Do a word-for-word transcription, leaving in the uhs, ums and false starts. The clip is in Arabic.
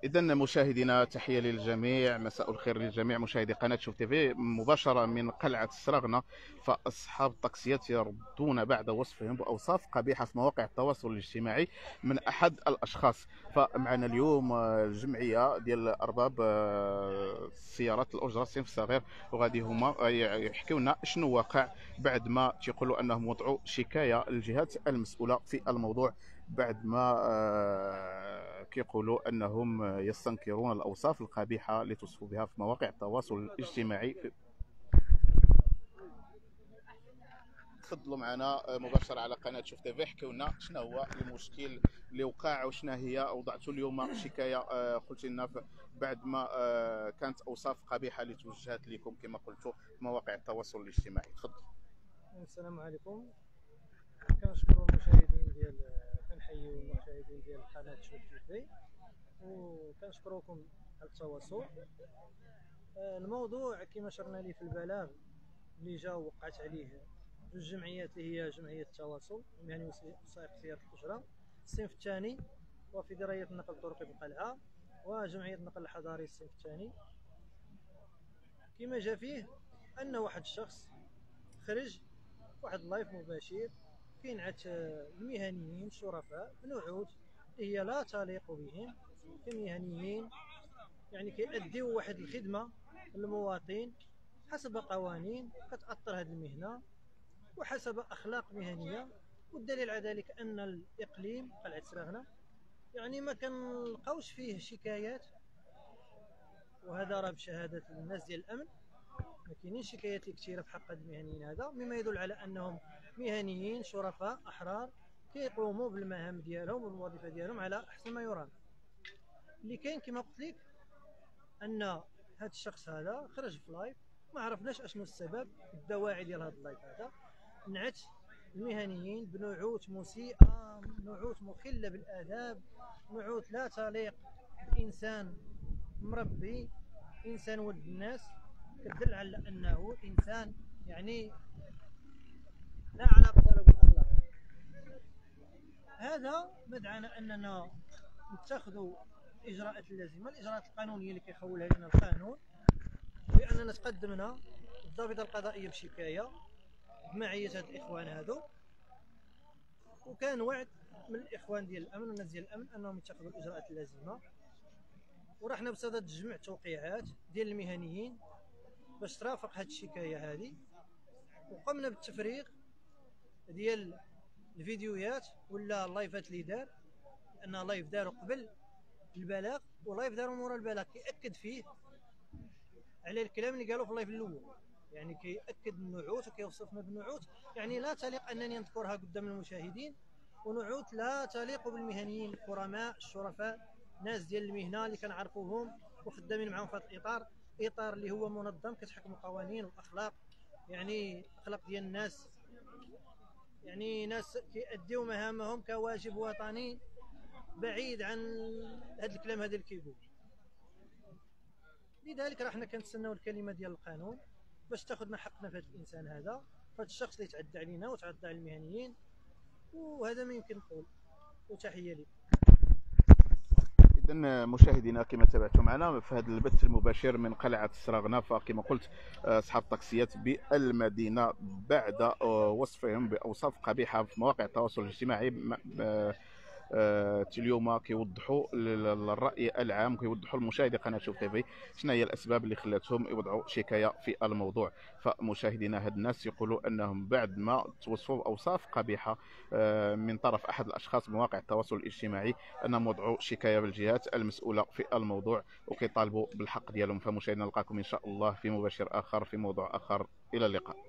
إذا مشاهدينا، تحية للجميع، مساء الخير للجميع مشاهدي قناة شوف تيفي مباشرة من قلعة السراغنة. فأصحاب الطاكسيات يردون بعد وصفهم بأوصاف قبيحة في مواقع التواصل الاجتماعي من أحد الأشخاص. فمعنا اليوم آه، جمعية ديال أرباب آه، السيارات الأجرة الصنف الصغير، وغادي هما آه، يحكيو لنا شنو واقع بعد ما تيقولوا أنهم وضعوا شكاية للجهات المسؤولة في الموضوع، بعد ما آه، كيقولوا انهم يستنكرون الاوصاف القبيحه اللي توصفوا بها في مواقع التواصل الاجتماعي. تفضلوا معنا مباشره على قناه شوف تيفي، حكيوا لنا شنو هو المشكل اللي وقع وشنو هي وضعتوا اليوم شكايه، آه، قلت لنا ف- بعد ما آه، كانت اوصاف قبيحه اللي توجهت لكم كما قلتوا في مواقع التواصل الاجتماعي. تفضل. السلام عليكم. كنشكروا المشاهدين ديال كنحييو المشاهدين ديال قناة شوف تيفي، وكنشكروكم على التواصل. آه، الموضوع كما شرنا ليه في البلاغ اللي جا وقعت عليه جوج جمعيات اللي هي جمعية التواصل المهني وسائق سيارة الأجرة الصنف الثاني، وفدرالية النقل الطرقي بالقلعة، وجمعية النقل الحضاري الصنف الثاني. كما جا فيه أن واحد الشخص خرج واحد اللايف مباشر كينعت المهنيين الشرفاء بنعوت هي لا تليق بهم كمهنيين، يعني كيأديو واحد الخدمة للمواطن حسب قوانين كتأثر هذه المهنة وحسب أخلاق مهنية. والدليل على ذلك أن الإقليم قلعة سراغنة يعني ما كنلقاوش فيه شكايات، وهذا راه بشهادة الناس ديال الأمن. ما كاينينش شكايات كثيره في حق هاد المهنيين هذا، مما يدل على انهم مهنيين شرفاء احرار كيقوموا بالمهام ديالهم والوظيفه ديالهم على احسن ما يرام. اللي كاين كما قلت لك ان هذا الشخص هذا خرج في لايف، ما عرفناش اشنو السبب الدواعي ديال هذا اللايف هذا، نعت المهنيين بنعوت مسيئه، نعوت مخله بالاداب، نعوت لا تليق بانسان مربي، انسان ولد الناس، كتدل على انه انسان يعني لا علاقه له بالاخلاق. هذا مدعانا اننا نتخذوا الاجراءات اللازمه، الاجراءات القانونيه اللي كيخولها لنا القانون، باننا تقدمنا الضابطه القضائيه بشكايه بمعيه هاد الاخوان هادو، وكان وعد من الاخوان ديال الامن والناس ديال الامن انهم يتخذوا الاجراءات اللازمه. ورحنا بصدد جمع توقيعات ديال المهنيين باش ترافق هاد الشكايه هذه، وقمنا بالتفريغ ديال الفيديوهات ولا اللايفات اللي دار، لان لايف داروا قبل البلاغ ولايف داروا مورا البلاغ كيأكد فيه على الكلام اللي قالوا في اللايف الاول، يعني كيأكد النعوت وكيوصفنا بالنعوت يعني لا تليق انني نذكرها قدام المشاهدين، ونعوت لا تليق بالمهنيين الكرماء الشرفاء، ناس ديال المهنه اللي كنعرفوهم وخدامين معاهم في هذا الاطار، اطار اللي هو منظم كتحكم قوانين واخلاق، يعني اخلاق ديال الناس، يعني ناس كيأديو مهامهم كواجب وطني بعيد عن هذا الكلام هذا اللي كيقول. لذلك راه حنا كنتسناو الكلمه ديال القانون باش تاخذنا حقنا في هذا الانسان هذا، في هذا الشخص اللي تعدى علينا وتعدى على المهنيين، وهذا ما يمكن نقول. وتحيه لك. اذا مشاهدينا، كما تابعتوا معنا في هذا البث المباشر من قلعه السراغنه، فكما قلت آه، اصحاب الطاكسيات بالمدينه بعد آه، وصفهم باوصاف قبيحه في مواقع التواصل الاجتماعي م- آه، آه، اليوم كيوضحوا للراي العام، كيوضحوا لمشاهدي قناه شوف تيفي شنو هي الاسباب اللي خلاتهم يوضعوا شكايه في الموضوع. فمشاهدينا، هاد الناس يقولوا انهم بعد ما توصفوا باوصاف قبيحه آه، من طرف احد الاشخاص بمواقع التواصل الاجتماعي، انهم وضعوا شكايه بالجهات المسؤوله في الموضوع وكيطالبوا بالحق ديالهم. فمشاهدينا، نلقاكم ان شاء الله في مباشر اخر في موضوع اخر. الى اللقاء.